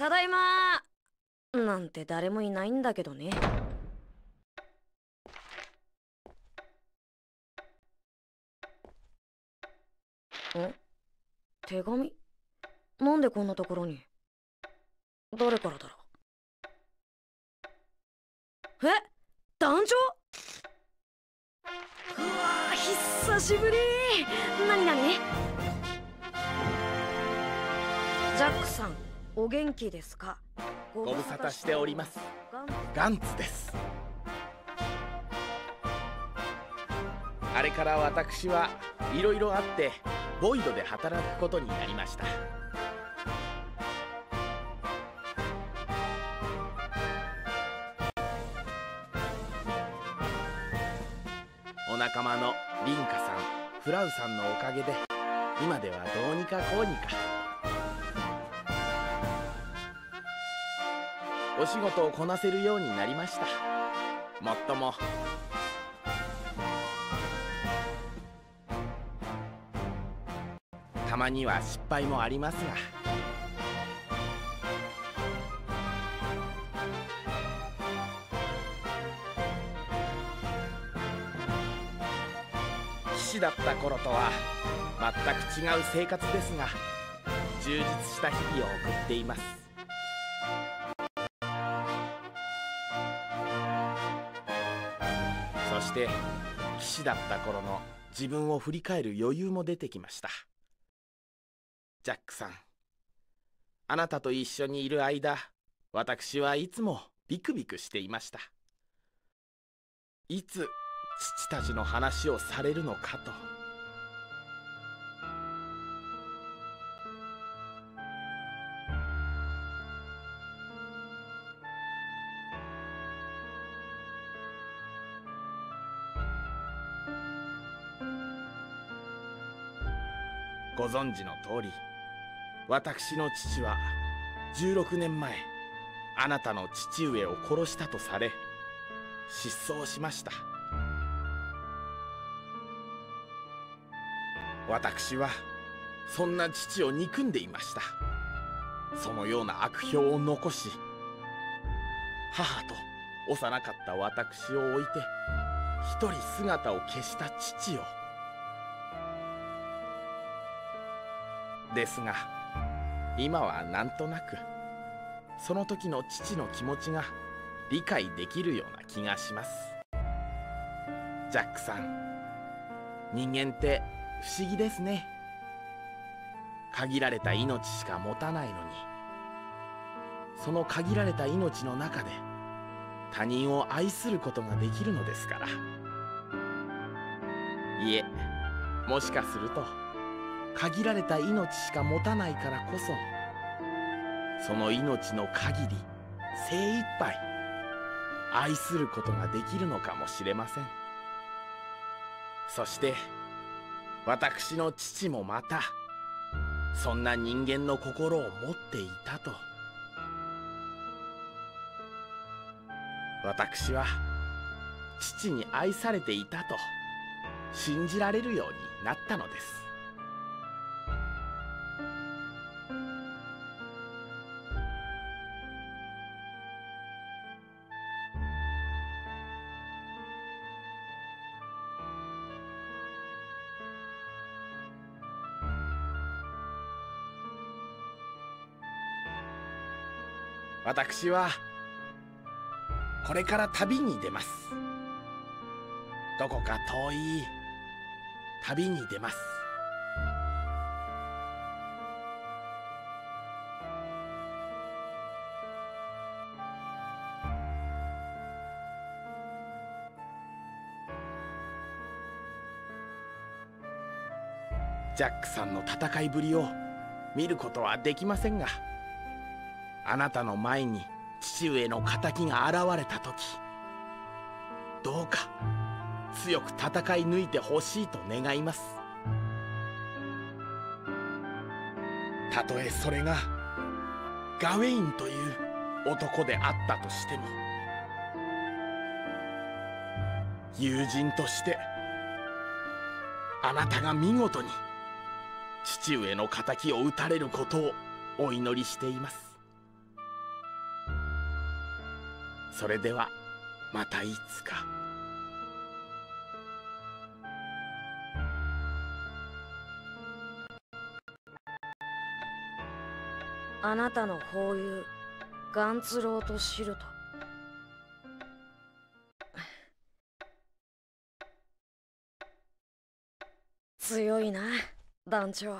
ただいまなんて誰もいないんだけどね。手紙？なんでこんなところに？誰からだろう？団長？うわー、久しぶり。なになに？ジャックさん、お元気ですか？ ご無沙汰しております。ガンツです。あれから私はいろいろあってボイドで働くことになりました。お仲間のリンカさん、フラウさんのおかげで今ではどうにかこうにかお仕事をこなせるようになりました。もっともたまには失敗もありますが、騎士だった頃とは全く違う生活ですが、充実した日々を送っています。そして騎士だった頃の自分を振り返る余裕も出てきました。ジャックさん、あなたと一緒にいる間、私はいつもビクビクしていました。いつ父たちの話をされるのかと。ご存知の通り、私の父は16年前あなたの父上を殺したとされ失踪しました。私はそんな父を憎んでいました。そのような悪評を残し、母と幼かった私を置いて一人姿を消した父を。ですが今はなんとなくその時の父の気持ちが理解できるような気がします。ジャックさん、人間って不思議ですね。限られた命しか持たないのに、その限られた命の中で他人を愛することができるのですから。いえ、もしかすると限られた命しか持たないからこそ、その命の限り精一杯愛することができるのかもしれません。そして私の父もまたそんな人間の心を持っていたと。私は父に愛されていたと信じられるようになったのです。私はこれから旅に出ます。どこか遠い旅に出ます。ジャックさんの戦いぶりを見ることはできませんが、あなたの前に父上の仇が現れた時、どうか強く戦い抜いてほしいと願います。たとえそれがガウェインという男であったとしても、友人としてあなたが見事に父上の仇を討たれることをお祈りしています。 それではまたいつか。 あなたの法友ガンツロウとシルト、強いな団長。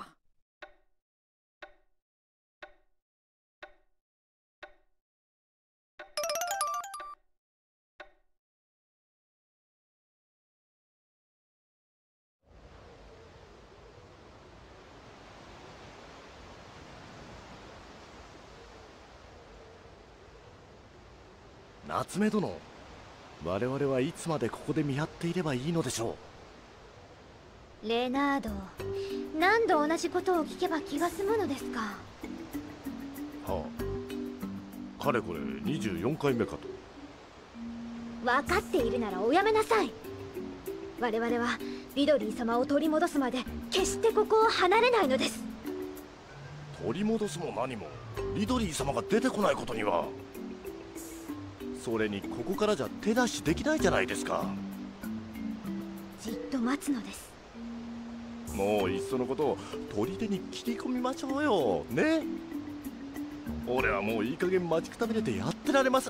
夏目殿、我々はいつまでここで見張っていればいいのでしょレナード、何度同じことを聞けば気が済むのですか。 う。はあ、かれこれ24回目かと。 分かっているならおやめなさい。我々はリドリー様を取り戻すまで決してここを離れないのです。 取り戻すも何もリドリー様が出てこないことには。それにここからじゃ手出しできないじゃないですか。 じっと待つのです。 もういっそのこと砦に切り込みましょうよね。俺はもういい加減待ちくたびれてやってられます。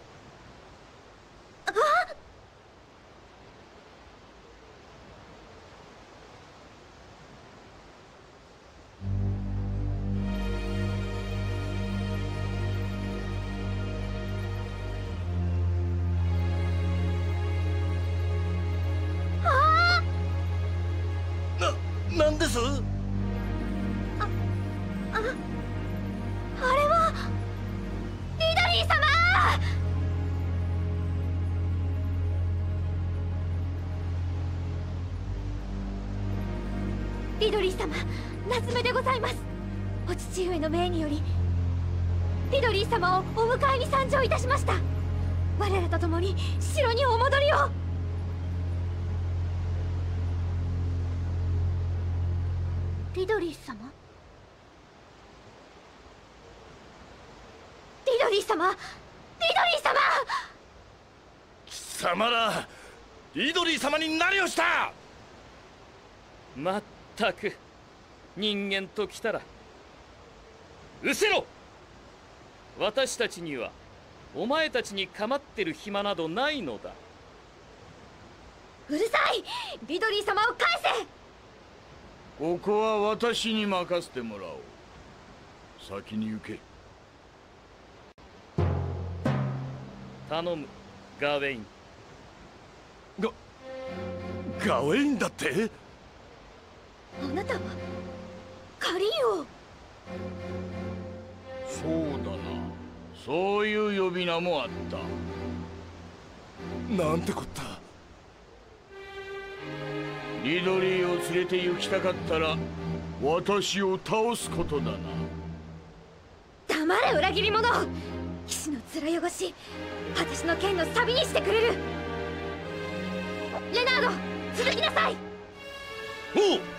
なんです？ あれはリドリー様！リドリー様、夏目でございます。お父上の命によりリドリー様をお迎えに参上いたしました。我らと共に城にお戻りを。リドリー様？リドリー様！リドリー様！ 貴様らリドリー様に何をした？ まったく人間ときたら失せろ。私たちにはお前たちに構ってる暇などないのだ。 うるさい！リドリー様を返せ！ ここは私に任せてもらおう。先に行け。 頼む、ガウェイン。 ガウェインだって？ あなたはカリン王。 そうだな、そういう呼び名もあった。 なんてこった。 リドリーを連れて行きたかったら私を倒すことだな。 黙れ裏切り者！騎士の面汚し、私の剣のサビにしてくれる。レナード、続きなさい。 おう。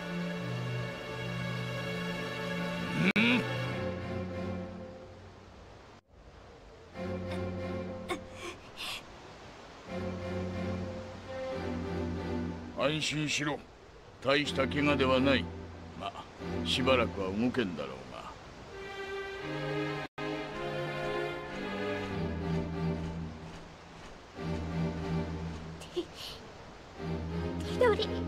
安心しろ、大した怪我ではない。まあしばらくは動けんだろうが。 リドリー。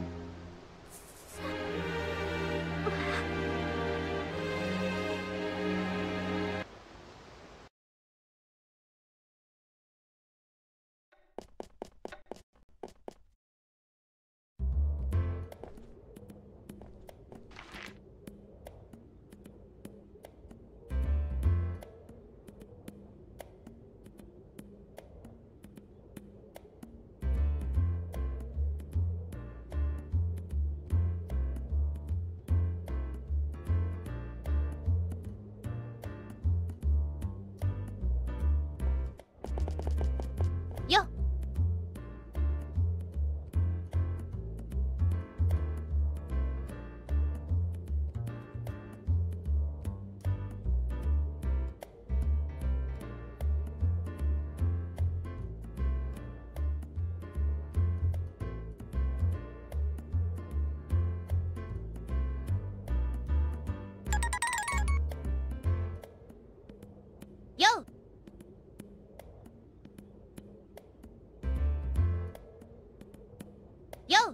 よう。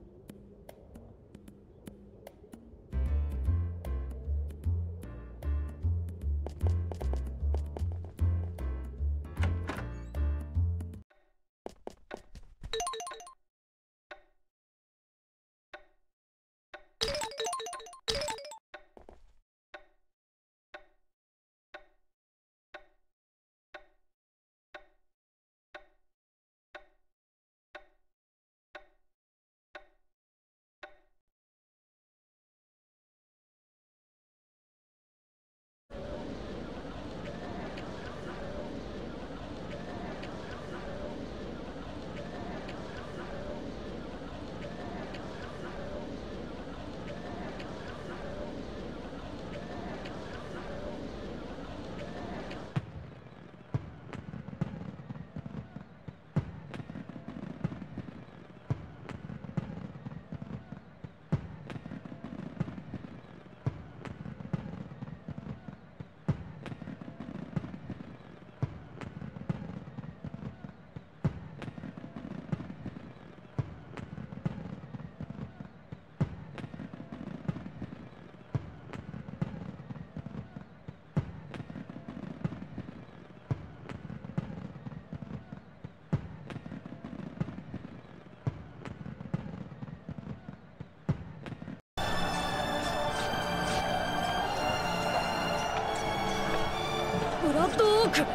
ブラッドオーク。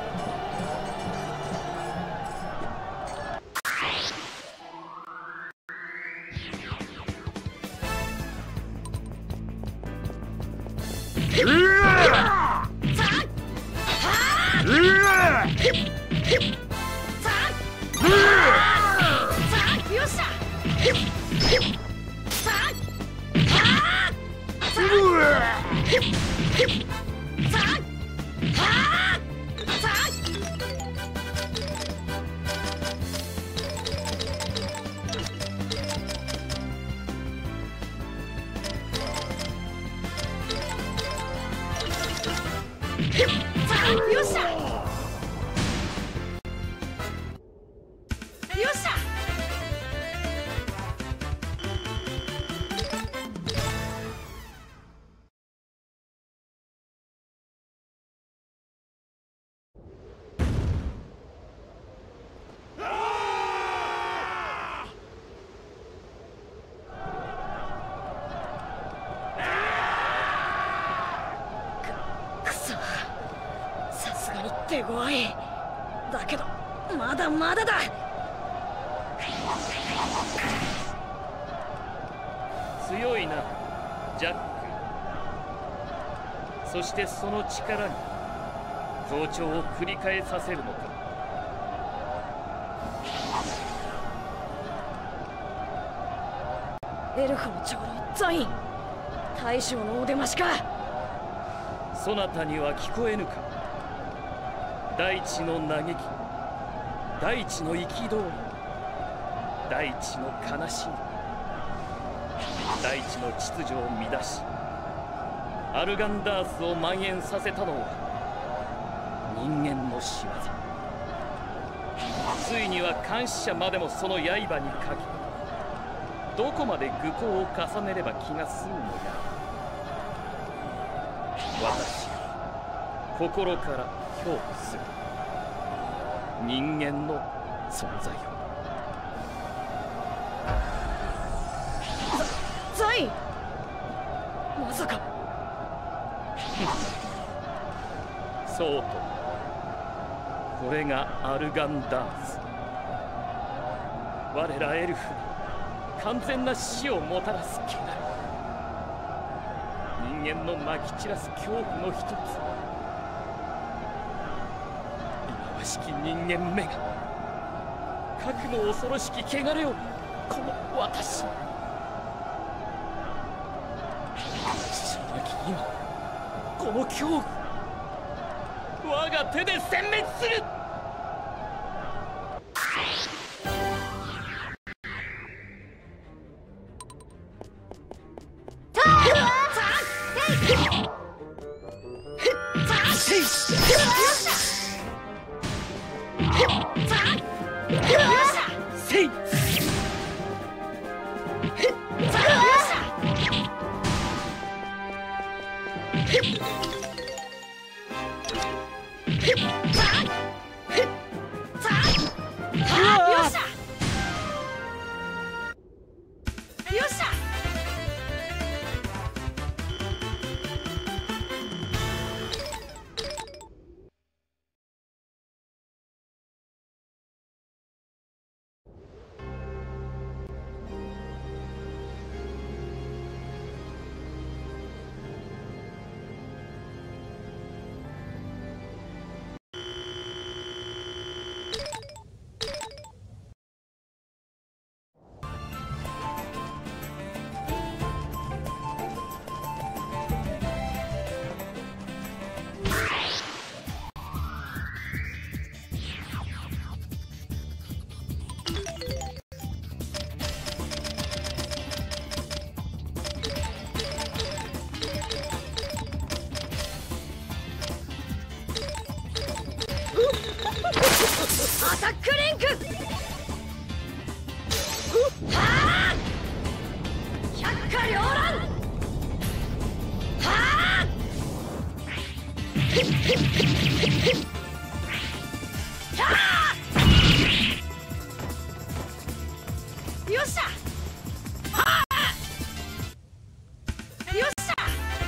手強い。だけどまだまだだ。 強いなジャック。そしてその力に増長を繰り返させるのか。 エルフの長老ザイン、大将のお出ましか。 そなたには聞こえぬか。大地の嘆き、大地の憤り、大地の悲しみ、大地の秩序を乱しアルガンダースを蔓延させたのは人間の仕業。ついには監視者までもその刃にかけ、どこまで愚行を重ねれば気が済むのや。私は心から恐怖する人間の存在を。 ザイン、まさか。 そうと、これがアルガンダース。我らエルフに完全な死をもたらす気なり、人間のまき散らす恐怖の一つ。忌まわしき人間目が核の恐ろしき汚れをこの私に。死なき今、この恐怖、我が手で殲滅する。 よっしゃ。アタックリンク。はあ、百花繚乱。はあ、よっしゃ。はあ、よっしゃ。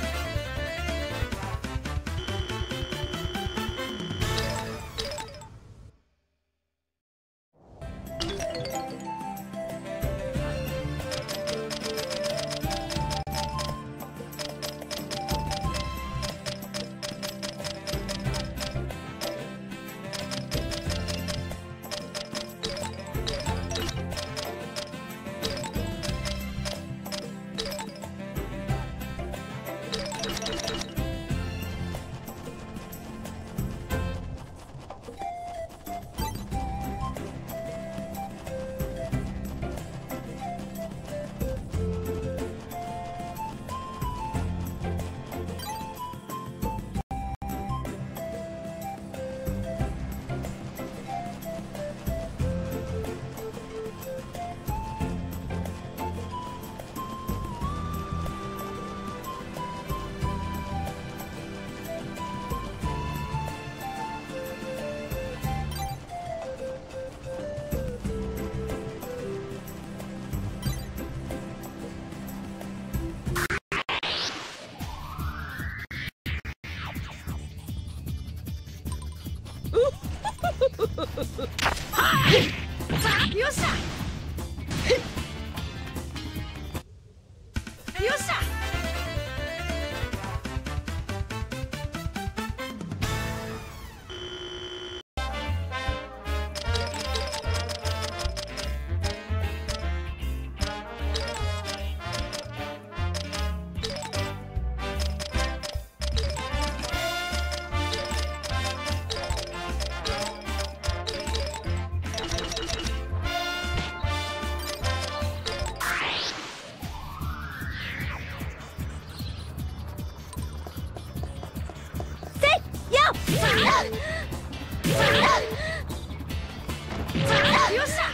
よっしゃ。よっしゃ。よっしゃ。